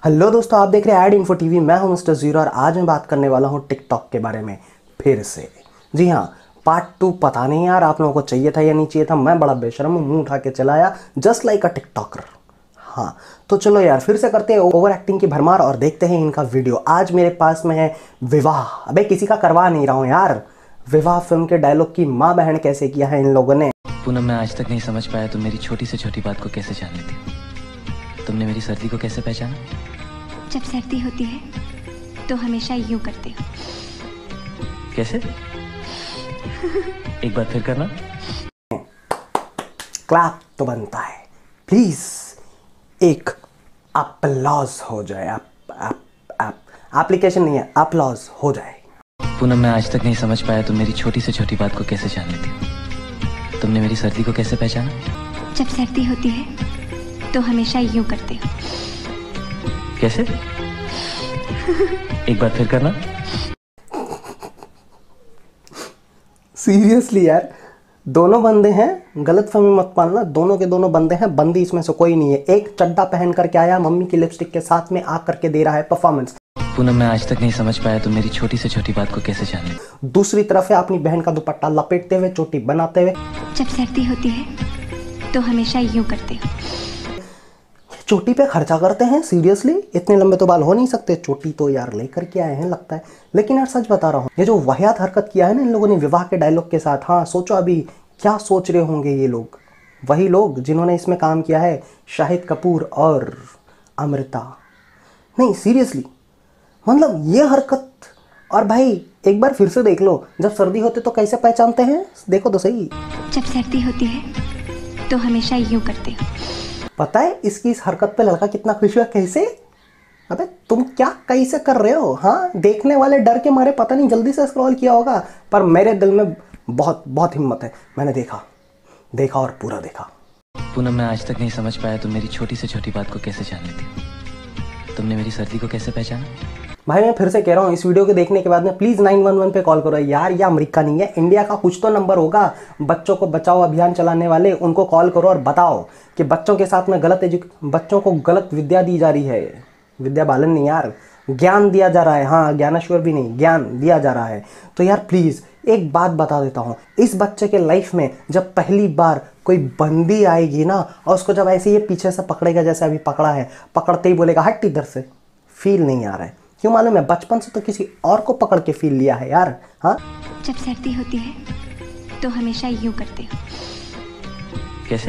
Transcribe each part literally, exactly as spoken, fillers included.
Hello दोस्तों, आप देख रहे हैं एड इन्फो टीवी। मैं हूं मिस्टर जीरो और आज मैं बात करने वाला हूं टिकटॉक के बारे में फिर से। जी हाँ, पार्ट टू। पता नहीं यार आप लोगों को चाहिए था या नहीं चाहिए था। मैं बड़ा बेशर्म हूं, मुंह उठा के चलाया जस्ट लाइक अ टिकटॉकर। हाँ तो चलो यार फिर से करते हैं ओवर एक्टिंग की भरमार और देखते हैं इनका वीडियो। आज मेरे पास में है विवाह। अबे किसी का करवा नहीं रहा हूँ यार। विवाह फिल्म के डायलॉग की माँ बहन कैसे किया है इन लोगों ने। पूनम, मैं आज तक नहीं समझ पाया तुम मेरी छोटी से छोटी बात को कैसे जान लेती हो। तुमने मेरी सर्दी को कैसे पहचाना? जब सर्दी होती है तो हमेशा यूं करते हो। कैसे? एक बार फिर करना। क्लैप तो बनता है, प्लीज एक अपलॉज हो जाए। आप आप आप एप्लीकेशन नहीं है, अपलॉज हो जाए। पूनम, मैं आज तक नहीं समझ पाया तुम मेरी छोटी से छोटी बात को कैसे जान लेती हो। तुमने मेरी सर्दी को कैसे पहचाना? जब सर्दी होती है तो हमेशा यूं करते हो। कैसे? एक बार फिर करना। सीरियसली यार, दोनों बंदे हैं, गलतफहमी मत पालना। दोनों के दोनों बंदे हैं, बंदी इसमें से कोई नहीं है। एक चड्डा पहन करके आया मम्मी की लिपस्टिक के साथ में आ करके दे रहा है परफॉर्मेंस। पूनम, मैं आज तक नहीं समझ पाया तुम मेरी छोटी से छोटी बात को कैसे जान लेती हो। दूसरी तरफ है अपनी बहन का दुपट्टा लपेटते हुए, चोटी बनाते हुए। जब सर्दी होती है तो हमेशा यूं करते हो। चोटी पे खर्चा करते हैं सीरियसली? इतने लंबे तो बाल हो नहीं सकते। चोटी तो यार लेकर के आए हैं लगता है। लेकिन यार सच बता रहा हूँ, ये जो वाहियात हरकत किया है ना इन लोगों ने विवाह के डायलॉग के साथ, हाँ सोचो अभी क्या सोच रहे होंगे ये लोग। वही लोग जिन्होंने इसमें काम किया है, शाहिद कपूर और अमृता। नहीं सीरियसली, मतलब ये हरकत। और भाई एक बार फिर से देख लो, जब सर्दी होती तो कैसे पहचानते हैं, देखो तो सही। जब सर्दी होती है तो हमेशा यूं करते हो। पता है इसकी इस हरकत पे लड़का कितना खुश हुआ। कैसे? अबे तुम क्या कैसे कर रहे हो? हाँ देखने वाले डर के मारे पता नहीं जल्दी से स्क्रॉल किया होगा, पर मेरे दिल में बहुत बहुत हिम्मत है। मैंने देखा देखा और पूरा देखा। पूनम, मैं आज तक नहीं समझ पाया तुम मेरी छोटी से छोटी बात को कैसे जान लेती हो। तुमने मेरी सर्दी को कैसे पहचाना? भाई मैं फिर से कह रहा हूँ, इस वीडियो के देखने के बाद में प्लीज़ नाइन वन वन पे कॉल करो यार। ये अमेरिका नहीं है, इंडिया का कुछ तो नंबर होगा। बच्चों को बचाओ अभियान चलाने वाले, उनको कॉल करो और बताओ कि बच्चों के साथ में गलत एजु बच्चों को गलत विद्या दी जा रही है। विद्या बालन नहीं यार, ज्ञान दिया जा रहा है। हाँ ज्ञानेश्वर भी नहीं, ज्ञान दिया जा रहा है। तो यार प्लीज़ एक बात बता देता हूँ, इस बच्चे के लाइफ में जब पहली बार कोई बंदी आएगी ना और उसको जब ऐसे ये पीछे से पकड़ेगा जैसे अभी पकड़ा है, पकड़ते ही बोलेगा हट इधर से, फील नहीं आ रहा है। क्यों मालूम है? बचपन से तो किसी और को पकड़ के फील लिया है यार। हाँ जब सर्दी होती है तो हमेशा यूं करते हो। कैसे?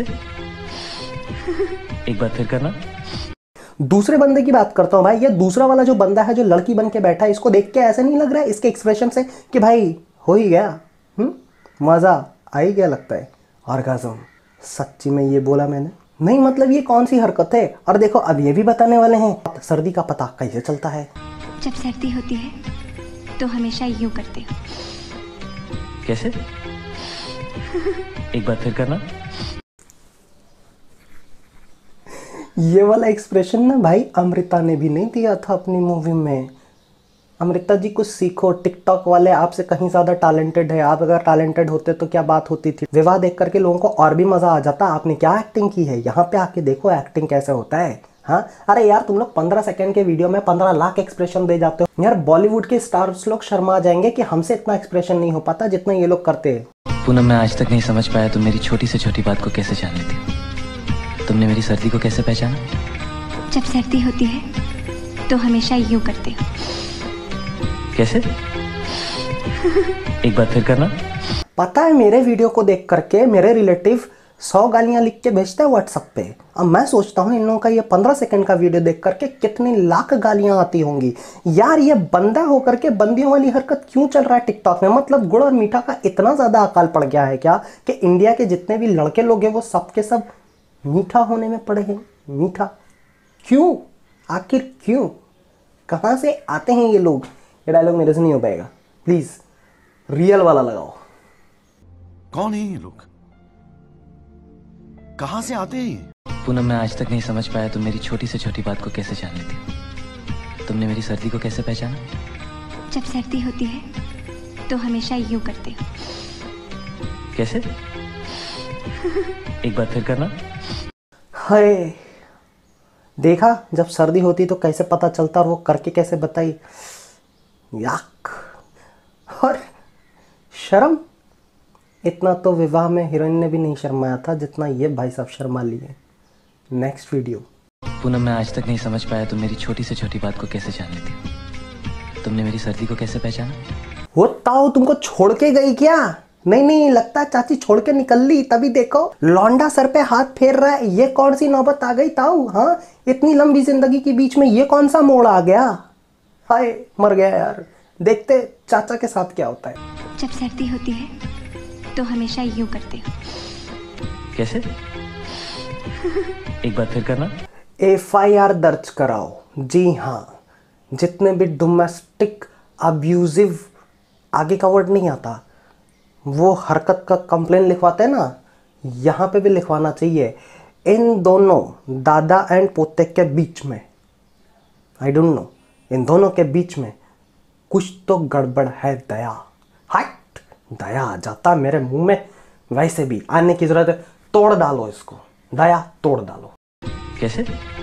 एक बार फिर करना। दूसरे बंदे की बात करता हूँ भाई। ये दूसरा वाला जो बंदा है जो लड़की बन के बैठा है, इसको देख के ऐसा नहीं लग रहा है इसके एक्सप्रेशन से कि भाई हो ही गया, हम्म मजा आ ही गया लगता है। ऑर्गाज़म सच्ची में ये बोला मैंने नहीं, मतलब ये कौन सी हरकत है। और देखो अब ये भी बताने वाले हैं सर्दी का पता कैसे चलता है। जब सर्दी होती है तो हमेशा यूं करते हो। कैसे? एक बार फिर करना। ये वाला एक्सप्रेशन ना भाई अमृता ने भी नहीं दिया था अपनी मूवी में। अमृता जी कुछ सीखो, टिकटॉक वाले आपसे कहीं ज़्यादा टैलेंटेड है। आप अगर टैलेंटेड होते तो क्या बात होती थी। विवाह देख करके लोगों को और भी मज़ा आ जाता। आपने क्या एक्टिंग की है, यहाँ पे आके देखो एक्टिंग कैसे होता है। हाँ अरे यार तुम लोग पंद्रह सेकंड के वीडियो में पंद्रह लाख एक्सप्रेशन दे जाते हो यार। बॉलीवुड के स्टार्स लोग शर्मा जाएंगे कि हमसे इतना एक्सप्रेशन नहीं हो पाता जितना ये लोग करते हैं। पूनम, मैं आज तक नहीं समझ पाया तुम मेरी छोटी से छोटी बात को कैसे जान लेती हो। तुमने मेरी सर्दी को कैसे पहचाना? जब सर्दी होती है तो हमेशा यूं करते हो। कैसे? एक बार फिर करना। पता है मेरे वीडियो को देख करके मेरे रिलेटिव सौ गालियां लिख के भेजते हैं व्हाट्सएप पे। अब मैं सोचता हूँ इन लोगों का ये पंद्रह सेकंड का वीडियो देख करके कितनी लाख गालियां आती होंगी यार। ये बंदा होकर के बंदियों वाली हरकत क्यों चल रहा है टिकटॉक में? मतलब गुड़ और मीठा का इतना ज़्यादा अकाल पड़ गया है क्या कि इंडिया के जितने भी लड़के लोग हैं वो सब के सब मीठा होने में पड़े हैं। मीठा क्यों? आखिर क्यों? कहाँ से आते हैं ये लोग? ये डायलॉग मेरे से नहीं हो पाएगा, प्लीज रियल वाला लगाओ। कौन है ये लोग, कहां से आते हैं? पूनम, मैं आज तक नहीं समझ पाया तुम मेरी छोटी से छोटी बात को कैसे जान लेती हो। तुमने मेरी सर्दी को कैसे पहचाना? जब सर्दी होती है तो हमेशा यूं करते हो। कैसे? एक बार फिर करना। हाय देखा जब सर्दी होती तो कैसे पता चलता और वो करके कैसे बताई। याक। और शर्म, इतना तो विवाह में हीरोइन ने भी नहीं शर्माया था जितना ये भाई साहब शर्मा लिए। Next video. पूनम, मैं आज तक नहीं समझ पाया तुम मेरी छोटी से छोटी बात को कैसे जान लेती हो। तुमने मेरी सर्दी को कैसे पहचाना? वो ताऊ तुमको छोड़ के गई क्या? नहीं नहीं, लगता है चाची छोड़ के निकल ली, तभी देखो लौंडा सर पे हाथ फेर रहा है। ये कौन सी नौबत आ गई ताऊ? हाँ, इतनी लंबी जिंदगी के बीच में ये कौन सा मोड़ आ गया? हाय, मर गया यार। देखते चाचा के साथ क्या होता है। जब सर्दी होती है तो हमेशा यूं करते हो। कैसे? एक बार फिर करना। एफ आई आर दर्ज कराओ। जी हाँ, जितने भी डोमेस्टिक अब्यूजिव, आगे का वर्ड नहीं आता, वो हरकत का कंप्लेन लिखवाते हैं ना, यहाँ पे भी लिखवाना चाहिए। इन दोनों दादा एंड पोते के बीच में, आई डोंट नो, इन दोनों के बीच में कुछ तो गड़बड़ है। दया, हट, दया आ जाता मेरे मुंह में। वैसे भी आने की जरूरत है, तोड़ डालो इसको। दया, तोड़ डालो। कैसे?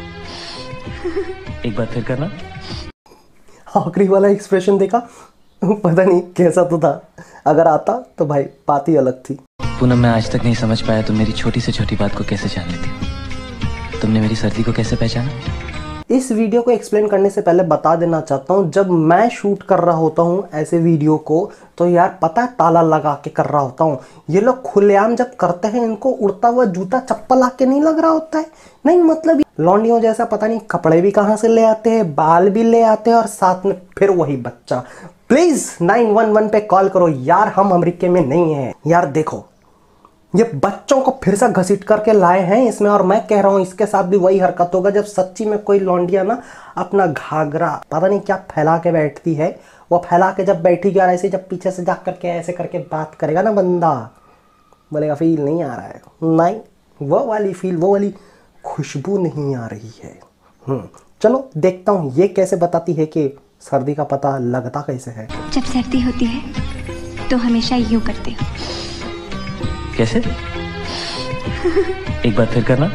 एक बार फिर करना। आखिरी वाला एक्सप्रेशन देखा? पता नहीं कैसा तो था, अगर आता तो भाई बात ही अलग थी। पूनम, मैं आज तक नहीं समझ पाया तुम मेरी छोटी से छोटी बात को कैसे जान लेती हो। तुमने मेरी सर्दी को कैसे पहचाना? इस वीडियो को एक्सप्लेन करने से पहले बता देना चाहता हूँ, जब मैं शूट कर रहा होता हूँ ऐसे वीडियो को, तो यार पता है ताला लगा के कर रहा होता हूँ। ये लोग खुलेआम जब करते हैं, इनको उड़ता हुआ जूता चप्पल आके नहीं लग रहा होता है। नहीं मतलब लौंडियों जैसा पता नहीं कपड़े भी कहाँ से ले आते हैं, बाल भी ले आते हैं, और साथ में फिर वही बच्चा। प्लीज नाइन वन वन पे कॉल करो यार, हम अमेरिका में नहीं है यार। देखो ये बच्चों को फिर से घसीट करके लाए हैं इसमें, और मैं कह रहा हूं इसके साथ भी वही हरकत होगा जब सच्ची में कोई लौंडिया ना अपना घाघरा पता नहीं क्या फैला के बैठती है। वो फैला के जब बैठी यार, ऐसे जब पीछे से जा करके ऐसे करके बात करेगा ना बंदा, बोलेगा फील नहीं आ रहा है। नहीं, वो वाली फील, वो वाली खुशबू नहीं आ रही है। हम्म चलो देखता हूँ ये कैसे बताती है कि सर्दी का पता लगता कैसे है। जब सर्दी होती है तो हमेशा यूं करते हो। कैसे? एक बार फिर करना।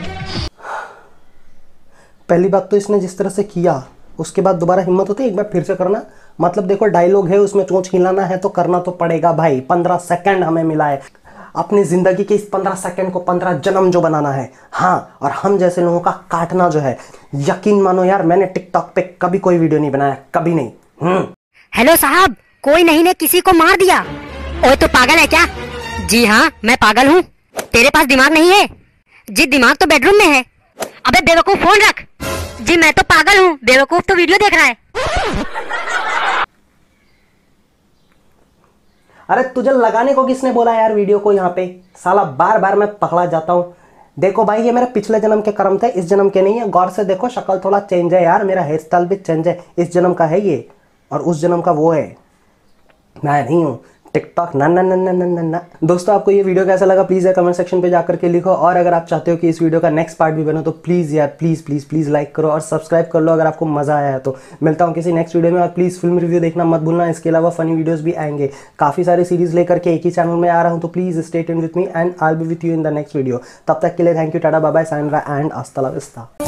पहली बात तो इसने जिस तरह से किया, उसके बाद दोबारा हिम्मत होती है एक बार फिर से करना। मतलब देखो डायलॉग है, उसमें चोंच हिलाना है तो करना तो पड़ेगा भाई। पंद्रह सेकंड हमें मिला है अपनी जिंदगी के, इस पंद्रह सेकंड को पंद्रह जन्म जो बनाना है। हाँ, और हम जैसे लोगों का काटना जो है, यकीन मानो यार मैंने टिकटॉक पे कभी कोई वीडियो नहीं बनाया, कभी नहीं। हम्म हेलो साहब, कोई नहीं ने किसी को मार दिया। ओए तो पागल है क्या? जी हाँ, मैं पागल हूँ। तेरे पास दिमाग नहीं है? जी दिमाग तो बेडरूम में है। अबे बेवकूफ फोन रख। जी मैं तो पागल हूँ, बेवकूफ तो वीडियो देख रहा है। अरे तुझे लगाने को किसने बोला यार वीडियो को यहाँ पे? साला बार बार मैं पकड़ा जाता हूँ। देखो भाई ये मेरे पिछले जन्म के कर्म थे, इस जन्म के नहीं है। गौर से देखो, शक्ल थोड़ा चेंज है यार, मेरा हेयर स्टाइल भी चेंज है। इस जन्म का है ये और उस जन्म का वो है, मैं नहीं हूँ। टिकटॉक ना ना ना ना ना ना। दोस्तों आपको ये वीडियो कैसा लगा प्लीज़ यार कमेंट सेक्शन पे जाकर के लिखो, और अगर आप चाहते हो कि इस वीडियो का नेक्स्ट पार्ट भी बने तो प्लीज़ यार प्लीज़ प्लीज़ प्लीज़ लाइक करो और सब्सक्राइब कर लो अगर आपको मज़ा आया है तो। मिलता हूँ किसी नेक्स्ट वीडियो में, और प्लीज़ फिल्म रिव्यू देखना मत भूलना। इसके अलावा फनी वीडियोज़ भी आएंगे, काफ़ी सारी सीरीज़ लेकर के एक ही चैनल में आ रहा हूँ, तो please stay tuned with me and I will be with you in the next video. तब तक के लिए thank you, ta-ta bye bye, sign and हasta la vista।